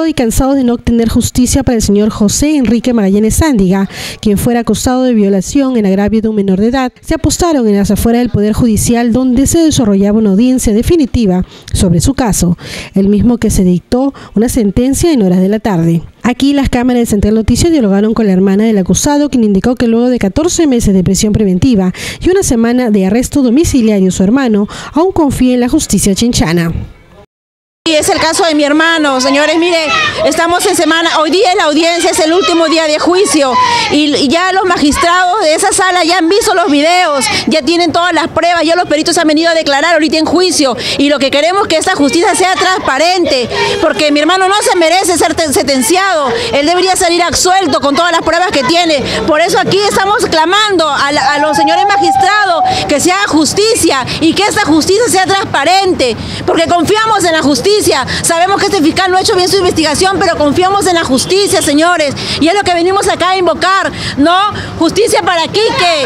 y cansados de no obtener justicia para el señor José Enrique Magallanes Zándiga, quien fuera acusado de violación en agravio de un menor de edad, se apostaron en las afueras del Poder Judicial, donde se desarrollaba una audiencia definitiva sobre su caso, el mismo que se dictó una sentencia en horas de la tarde. Aquí las cámaras de Central Noticias dialogaron con la hermana del acusado, quien indicó que luego de 14 meses de prisión preventiva y una semana de arresto domiciliario, su hermano aún confía en la justicia chinchana. Y es el caso de mi hermano, señores, mire, estamos en semana, hoy día es la audiencia, es el último día de juicio y ya los magistrados de esa sala ya han visto los videos, ya tienen todas las pruebas, ya los peritos han venido a declarar ahorita en juicio y lo que queremos es que esta justicia sea transparente, porque mi hermano no se merece ser sentenciado, él debería salir absuelto con todas las pruebas que tiene. Por eso aquí estamos clamando a los señores magistrados que se haga justicia y que esta justicia sea transparente, porque confiamos en la justicia. Sabemos que este fiscal no ha hecho bien su investigación, pero confiamos en la justicia, señores, y es lo que venimos acá a invocar, ¿no? Justicia para Quique,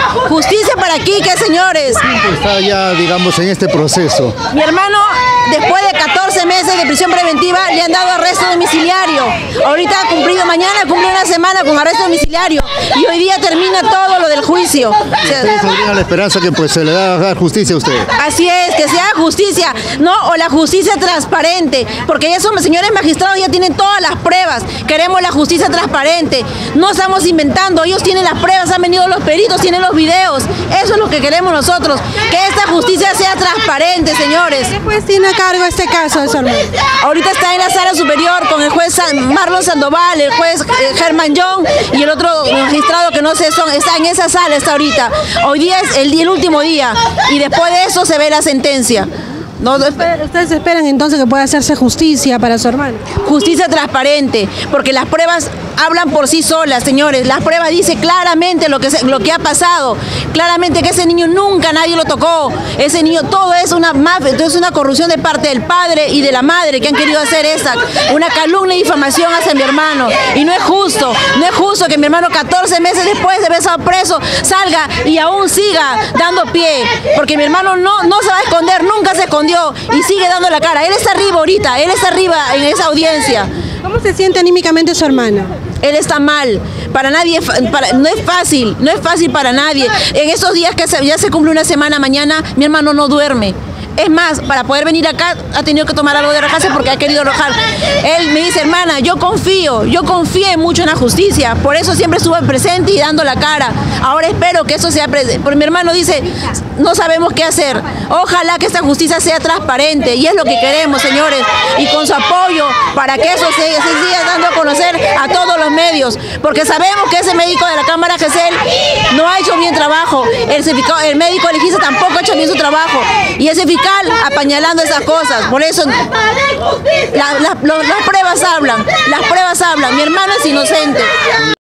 señores. ¿Quién está ya, digamos, en este proceso? Mi hermano, después de 14 meses de prisión preventiva, le han dado arresto domiciliario. Ahorita mañana cumple una semana con arresto domiciliario y hoy día termina todo lo del juicio. ¿Ustedes tendrían la esperanza que pues se le va a dar justicia a usted? Así es, que se haga justicia, ¿no? O la justicia transparente, porque ya son, señores magistrados, ya tienen todas las pruebas. Queremos la justicia transparente, no estamos inventando, ellos tienen las pruebas, han venido los peritos, tienen los videos. Eso es lo que queremos nosotros, que esta justicia sea transparente, señores. ¿Qué juez tiene a cargo este caso de su hermano? Ahorita está en la sala superior con el juez Marlon Sandoval, el juez Germán Young y el otro magistrado que no sé, está en esa sala, está ahorita. Hoy día es el último día y después de eso se ve la sentencia. No, ¿Ustedes esperan entonces que pueda hacerse justicia para su hermano? Justicia transparente, porque las pruebas hablan por sí solas, señores. Las pruebas dicen claramente lo que ha pasado, claramente que ese niño nunca nadie lo tocó. Ese niño, todo es una mafia, todo es una corrupción de parte del padre y de la madre que han querido hacer una calumnia y difamación hacia mi hermano. Y no es justo que mi hermano 14 meses después de haber estado preso salga y aún siga dando pie, porque mi hermano no se va a esconder, nunca se escondió y sigue dando la cara. Él está arriba ahorita, él está arriba en esa audiencia. ¿Cómo se siente anímicamente su hermano? Él está mal, para nadie, no es fácil para nadie. En esos días que ya se cumple una semana mañana, mi hermano no duerme. Es más, para poder venir acá ha tenido que tomar algo de arrojarse porque ha querido arrojar. Él me dice, hermana, yo confié mucho en la justicia, por eso siempre estuve presente y dando la cara. Ahora espero que eso sea presente, porque mi hermano dice, no sabemos qué hacer. Ojalá que esta justicia sea transparente y es lo que queremos, señores, y con su apoyo para que eso se siga dando a conocer a todos los medios, porque sabemos que ese médico de la Cámara GESEL no ha hecho bien trabajo, el médico legista tampoco ha hecho bien su trabajo y ese fiscal apañalando esas cosas. Por eso las pruebas hablan, mi hermano es inocente.